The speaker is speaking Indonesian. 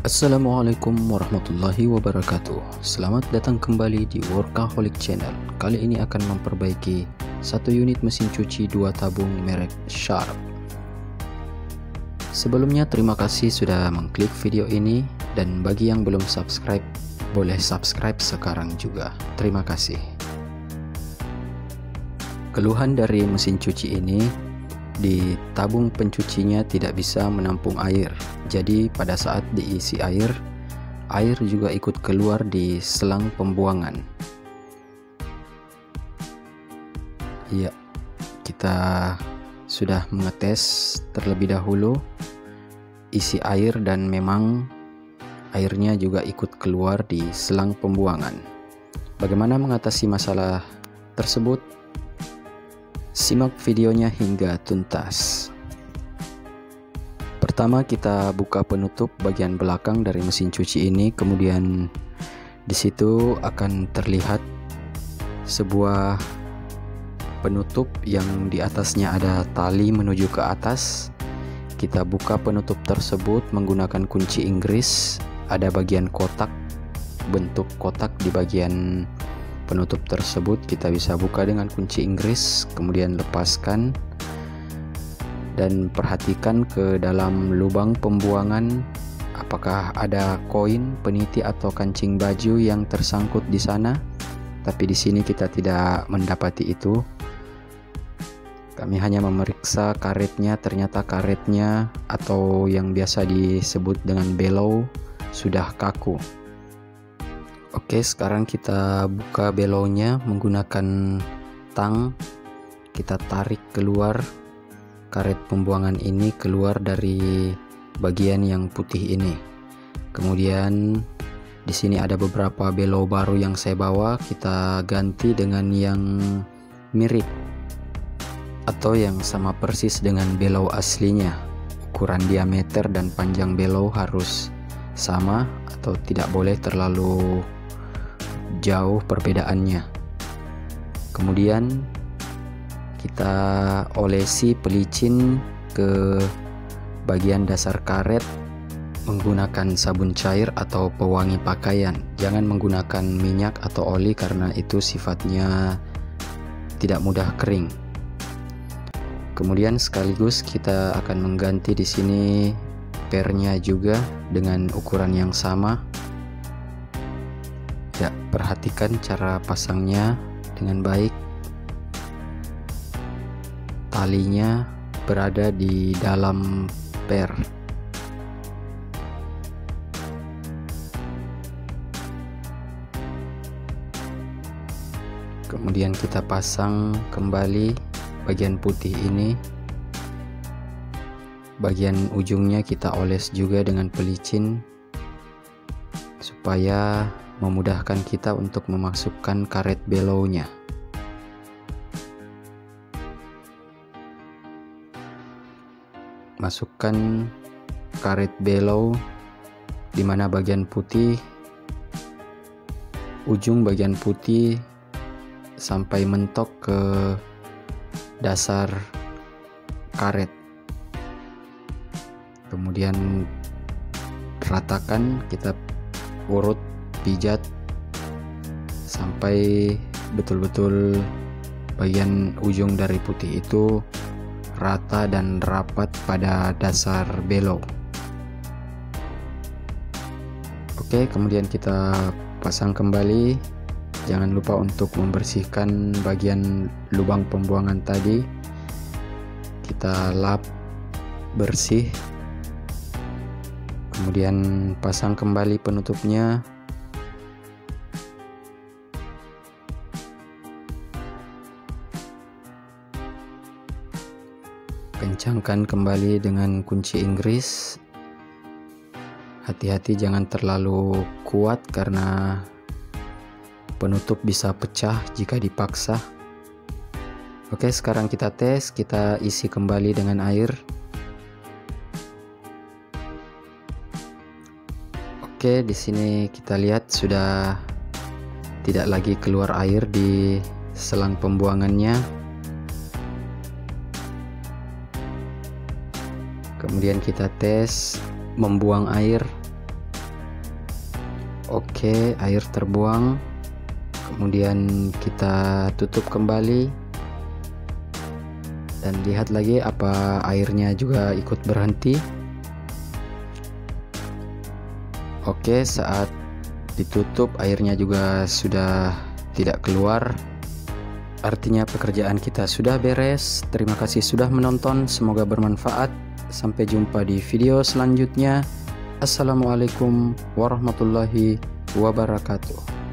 Assalamualaikum warahmatullahi wabarakatuh. Selamat datang kembali di Workaholic Channel. Kali ini akan memperbaiki satu unit mesin cuci 2 tabung merek Sharp. Sebelumnya terima kasih sudah mengklik video ini, dan bagi yang belum subscribe boleh subscribe sekarang juga. Terima kasih. Keluhan dari mesin cuci ini, di tabung pencucinya tidak bisa menampung air. Jadi pada saat diisi air juga ikut keluar di selang pembuangan. Ya, kita sudah mengetes terlebih dahulu isi air dan memang airnya juga ikut keluar di selang pembuangan. Bagaimana mengatasi masalah tersebut? Simak videonya hingga tuntas. Pertama, kita buka penutup bagian belakang dari mesin cuci ini, kemudian di situ akan terlihat sebuah penutup yang di atasnya ada tali menuju ke atas. Kita buka penutup tersebut menggunakan kunci Inggris. Ada bagian kotak, bentuk kotak di bagian penutup tersebut. Kita bisa buka dengan kunci Inggris, kemudian lepaskan dan perhatikan ke dalam lubang pembuangan apakah ada koin, peniti atau kancing baju yang tersangkut di sana. Tapi di sini kita tidak mendapati itu. Kami hanya memeriksa karetnya, ternyata karetnya atau yang biasa disebut dengan below sudah kaku. Oke, sekarang kita buka belownya menggunakan tang. Kita tarik keluar karet pembuangan ini, keluar dari bagian yang putih ini. Kemudian di sini ada beberapa below baru yang saya bawa. Kita ganti dengan yang mirip atau yang sama persis dengan below aslinya. Ukuran diameter dan panjang below harus sama atau tidak boleh terlalu jauh perbedaannya. Kemudian kita olesi pelicin ke bagian dasar karet menggunakan sabun cair atau pewangi pakaian. Jangan menggunakan minyak atau oli karena itu sifatnya tidak mudah kering. Kemudian sekaligus kita akan mengganti di sini pernya juga dengan ukuran yang sama. Ya, perhatikan cara pasangnya dengan baik. Talinya berada di dalam per. Kemudian kita pasang kembali bagian putih ini. Bagian ujungnya kita oles juga dengan pelicin supaya memudahkan kita untuk memasukkan karet belownya. Masukkan karet below di mana bagian putih, ujung bagian putih sampai mentok ke dasar karet. Kemudian ratakan, kita urut pijat sampai betul-betul bagian ujung dari putih itu rata dan rapat pada dasar below. Oke, kemudian kita pasang kembali. Jangan lupa untuk membersihkan bagian lubang pembuangan tadi. Kita lap bersih. Kemudian pasang kembali penutupnya. Kencangkan kembali dengan kunci Inggris. Hati-hati jangan terlalu kuat karena penutup bisa pecah jika dipaksa. Oke, sekarang kita tes. Kita isi kembali dengan air. Oke, di sini kita lihat sudah tidak lagi keluar air di selang pembuangannya. Kemudian kita tes membuang air. Oke, air terbuang. Kemudian kita tutup kembali. Dan lihat lagi apa airnya juga ikut berhenti. Oke, saat ditutup airnya juga sudah tidak keluar. Artinya pekerjaan kita sudah beres. Terima kasih sudah menonton, semoga bermanfaat. Sampai jumpa di video selanjutnya. Assalamualaikum warahmatullahi wabarakatuh.